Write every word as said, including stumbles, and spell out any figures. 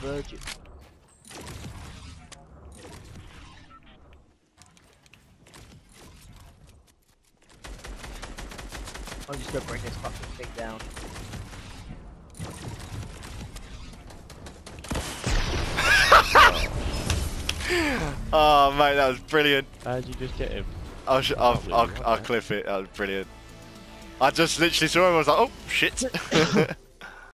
virgin. I'm just gonna bring this fucking thing down. Oh mate, that was brilliant. How'd you just get him? I'll, sh I'll, I'll, I'll clip it. That was brilliant. I just literally saw him. I was like, oh shit.